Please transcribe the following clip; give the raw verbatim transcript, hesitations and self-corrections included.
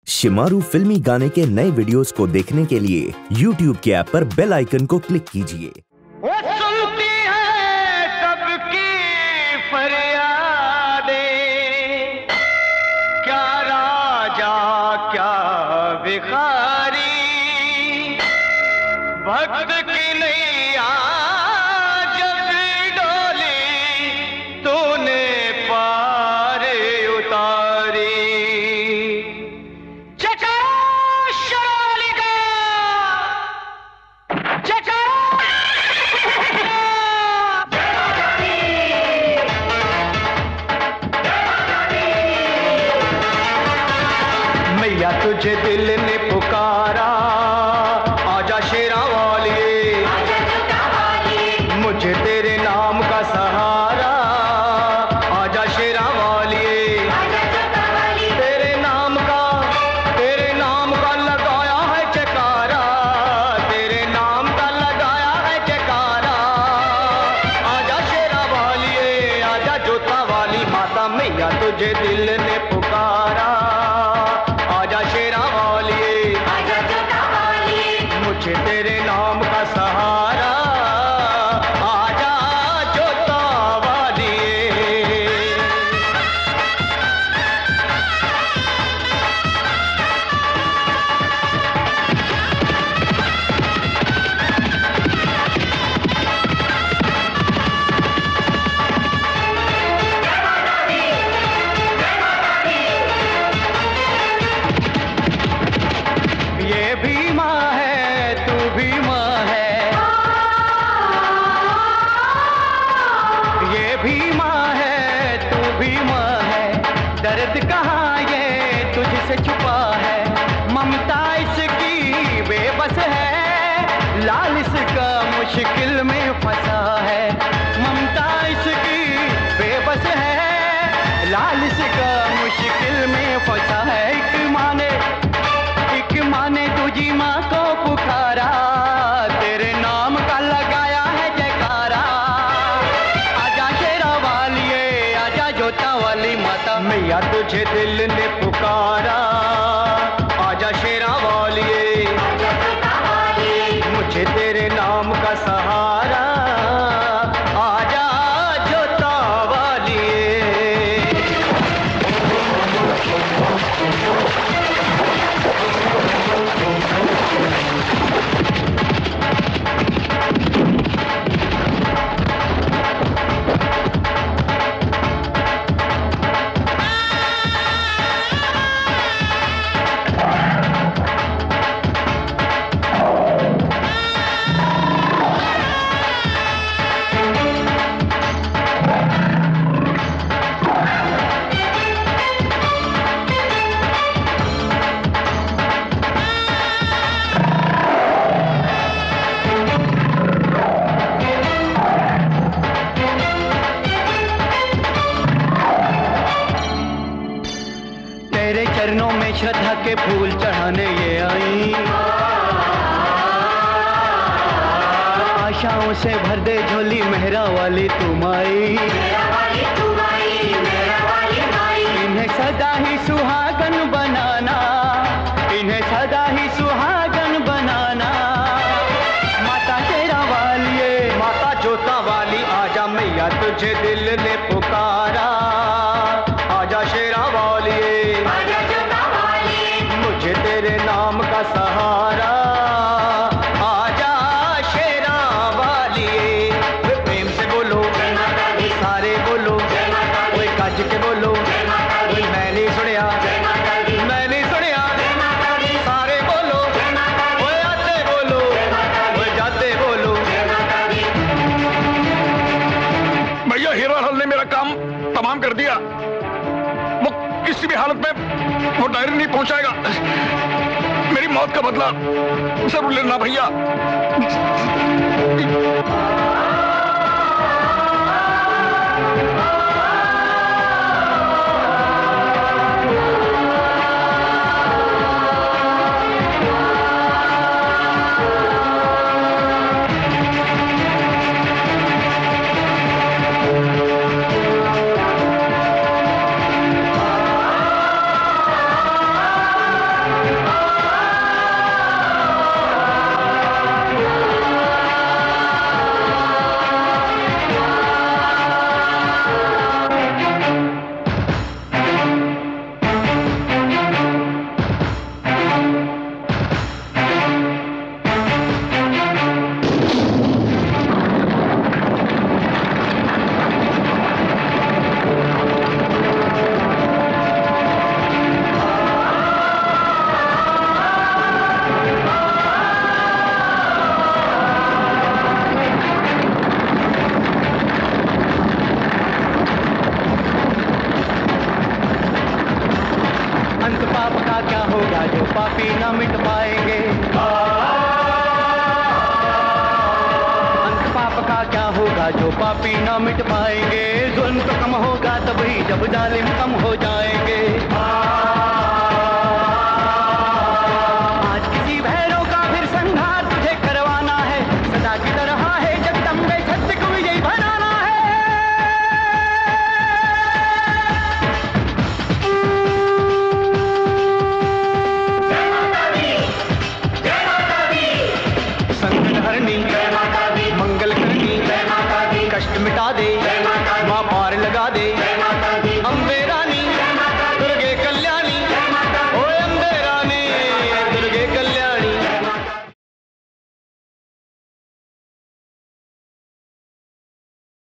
शिमारू फिल्मी गाने के नए वीडियोस को देखने के लिए यूट्यूब के ऐप पर बेल आइकन को क्लिक कीजिए। वो सुनती है सबकी फरियादें, क्या राजा क्या भिखारी, भक्त की नैया जब डोली तूने पार उतारी। मैया तुझे दिल ने पुकारा, आजा शेरा वालिए, मुझे तेरे नाम का सहारा, आजा शेरा वालिए, तेरे नाम का तेरे नाम का लगाया है जयकारा, तेरे नाम का लगाया है जयकारा, आजा शेरा वालिए, आजा जोता वाली माता, मैया तुझे दिल ने पुकारा, आजा शेरा वालिए, आजा जोता वालिए, मुझे तेरे नाम का सहारा, आजा जोता वालिए। ये भी माँ है, तू भी माँ है, ये भी माँ है, तू भी माँ है, दर्द कहाँ ये तुझसे छुपा है, ममता इसकी बेबस है, लाल इसका मुश्किल में फंसा है, ममता इसकी बेबस है, लाल इसका मुश्किल में फंसा है। एक माँ ने एक माँ ने तुझी माँ को पुकारा, तेरे नाम का लगाया है जयकारा, आजा शेरा वालिए, आजा जोता वाली माता, मैया तुझे दिल ने पुकारा, आजा शेरा वालिए, आजा जोता वालिए, मुझे तेरे नाम का सहारा, आजा जोता वालिए। तेरे चरणों में श्रद्धा के फूल चढ़ाने ये आई, आशाओं से भर दे झोली, मेहरा वाली तुम आई, इन्हें सदा ही सुहागन बनाना, इन्हें सदा ही सुहागन बनाना, माता शेरा वालिए, माता जोता वाली, आजा मैया तुझे दिल ने पुकारा, आजा शेरा वालिए, आजा जोता वालिए, मुझे तेरे नाम का सहारा, आजा शेरा वालिए। वे प्रेम से बोलो सारे बोलो, कोई गज के बोलो, कोई मैं नहीं सुनिया, मैं नहीं सुनिया, सारे बोलो, कोई आते बोलो, कोई जाते बोलो। भैया हीरा लाल ने मेरा काम तमाम कर दिया, वो किसी भी हालत में वो डायरी नहीं पहुंचाएगा, मेरी मौत का बदला जरूर लेना भैया। होगा जो पापी ना मिट पाएंगे। अंत पाप का क्या होगा जो पापी ना मिट पाएंगे। जुल्म तो कम होगा तभी जब जालिम कम हो जाएंगे। आज किसी भैरव का फिर संहार तुझे करवाना है। सदा की तरह है जगदम्बे सत्य को विजयी बनाना है। संकट हरनी, मंगल करनी, कष्ट मिटा दे।